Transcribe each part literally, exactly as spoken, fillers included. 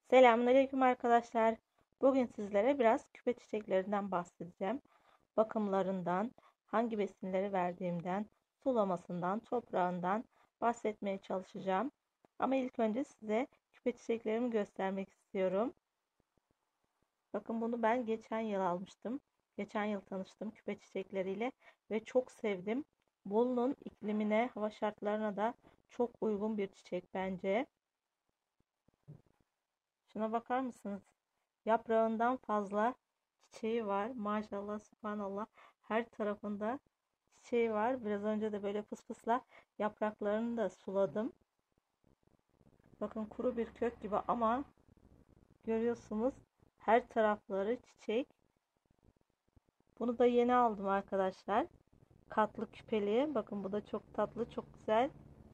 Selamünaleyküm arkadaşlar. Bugün sizlere biraz küpe çiçeklerinden bahsedeceğim. Bakımlarından, hangi besinleri verdiğimden, sulamasından, toprağından bahsetmeye çalışacağım. Ama ilk önce size küpe çiçeklerimi göstermek istiyorum. Bakın bunu ben geçen yıl almıştım. Geçen yıl tanıştım küpe çiçekleriyle ve çok sevdim. Bolu'nun iklimine, hava şartlarına da çok uygun bir çiçek bence. Şuna bakar mısınız? Yaprağından fazla çiçeği var. Maşallah, subhanallah. Her tarafında çiçeği var. Biraz önce de böyle fıs fısla yapraklarını da suladım. Bakın kuru bir kök gibi ama görüyorsunuz her tarafları çiçek. Bunu da yeni aldım arkadaşlar. Katlı küpeli. Bakın bu da çok tatlı, çok güzel.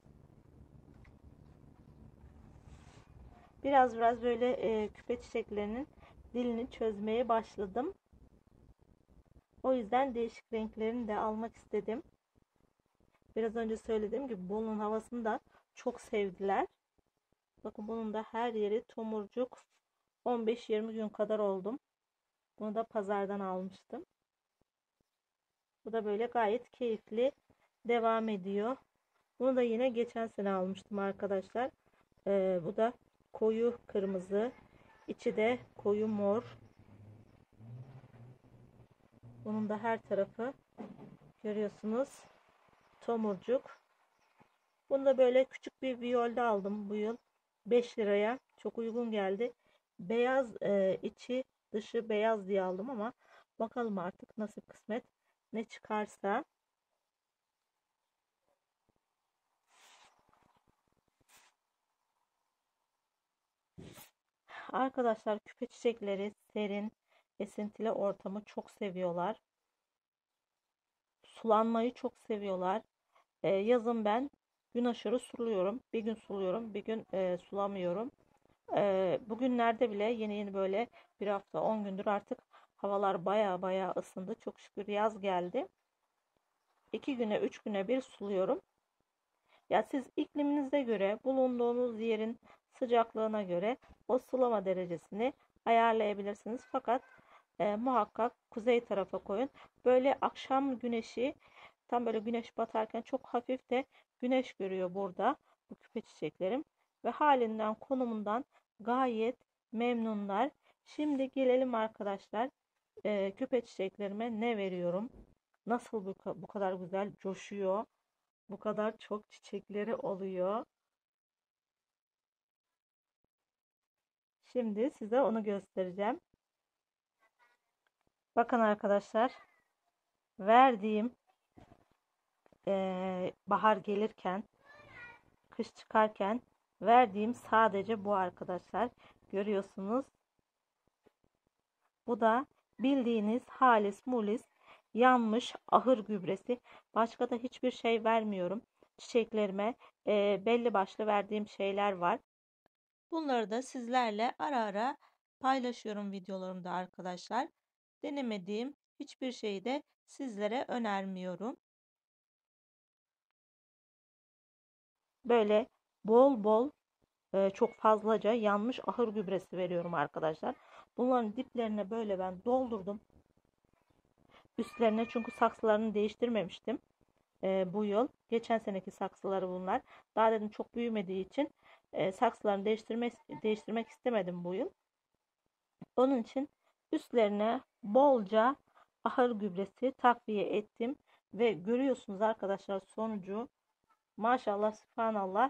Biraz biraz böyle e, küpe çiçeklerinin dilini çözmeye başladım. O yüzden değişik renklerini de almak istedim. Biraz önce söylediğim gibi Bolu'nun havasını da çok sevdiler. Bakın bunun da her yeri tomurcuk. on beş yirmi gün kadar oldum. Bunu da pazardan almıştım. Bu da böyle gayet keyifli devam ediyor. Bunu da yine geçen sene almıştım arkadaşlar. Ee, bu da koyu kırmızı. İçi de koyu mor. Bunun da her tarafı görüyorsunuz. Tomurcuk. Bunu da böyle küçük bir viyolde aldım bu yıl. beş liraya. Çok uygun geldi. Beyaz e, içi dışı beyaz diye aldım ama bakalım artık nasip kısmet ne çıkarsa. Arkadaşlar küpe çiçekleri serin, esintili ortamı çok seviyorlar. Sulanmayı çok seviyorlar. E, yazın ben gün aşırı suluyorum. Bir gün suluyorum, bir gün e, sulamıyorum. E, bugünlerde bile yeni yeni böyle bir hafta on gündür artık havalar baya baya ısındı. Çok şükür yaz geldi. iki güne üç güne bir suluyorum. Ya siz ikliminize göre bulunduğunuz yerin sıcaklığına göre o sulama derecesini ayarlayabilirsiniz. Fakat e, muhakkak kuzey tarafa koyun. Böyle akşam güneşi tam böyle güneş batarken çok hafif de güneş görüyor burada bu küpe çiçeklerim. Ve halinden konumundan gayet memnunlar. Şimdi gelelim arkadaşlar e, küpe çiçeklerime ne veriyorum? Nasıl bu, bu kadar güzel coşuyor? Bu kadar çok çiçekleri oluyor. Şimdi size onu göstereceğim. Bakın arkadaşlar, verdiğim eee, bahar gelirken, kış çıkarken verdiğim sadece bu arkadaşlar. Görüyorsunuz. Bu da bildiğiniz halis mulis yanmış ahır gübresi. Başka da hiçbir şey vermiyorum. Çiçeklerime eee, belli başlı verdiğim şeyler var. Bunları da sizlerle ara ara paylaşıyorum videolarımda arkadaşlar. Denemediğim hiçbir şeyi de sizlere önermiyorum. Böyle bol bol e, çok fazlaca yanmış ahır gübresi veriyorum arkadaşlar. Bunların diplerine böyle ben doldurdum. Üstlerine çünkü saksılarını değiştirmemiştim e, bu yıl. Geçen seneki saksıları bunlar. Daha dedim çok büyümediği için e, saksılarını değiştirmek, değiştirmek istemedim bu yıl. Onun için üstlerine bolca ahır gübresi takviye ettim ve görüyorsunuz arkadaşlar sonucu maşallah subhanallah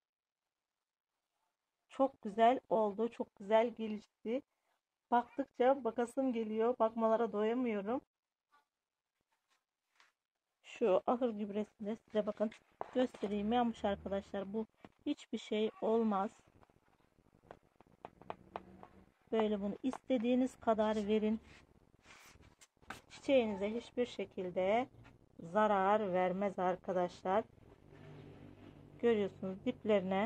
çok güzel oldu. Çok güzel gelişti. Baktıkça bakasım geliyor. Bakmalara doyamıyorum. Şu ahır gübresini de size bakın göstereyim. Yanmış arkadaşlar. Bu hiçbir şey olmaz. Böyle bunu istediğiniz kadar verin. Çiçeğinize hiçbir şekilde zarar vermez arkadaşlar. Görüyorsunuz diplerine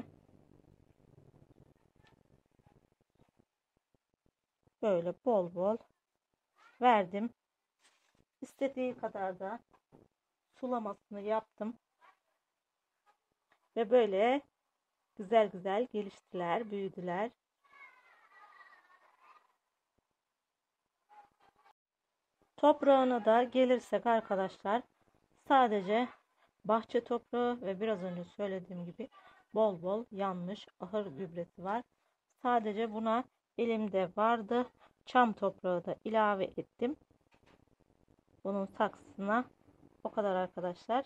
böyle bol bol verdim. İstediği kadar da sulamasını yaptım. Ve böyle güzel güzel geliştiler, büyüdüler. Toprağına da gelirsek arkadaşlar, sadece bahçe toprağı ve biraz önce söylediğim gibi bol bol yanmış ahır gübresi var. Sadece buna elimde vardı. Çam toprağı da ilave ettim. Bunun saksısına o kadar arkadaşlar.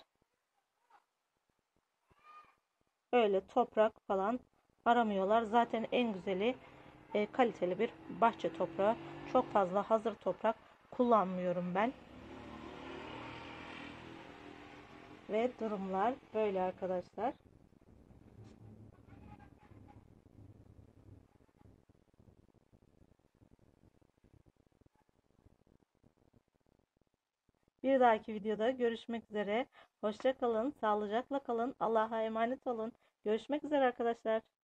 Öyle toprak falan aramıyorlar. Zaten en güzeli e, kaliteli bir bahçe toprağı. Çok fazla hazır toprak kullanmıyorum ben. Ve durumlar böyle arkadaşlar. Bir dahaki videoda görüşmek üzere. Hoşça kalın, sağlıcakla kalın, Allah'a emanet olun. Görüşmek üzere arkadaşlar.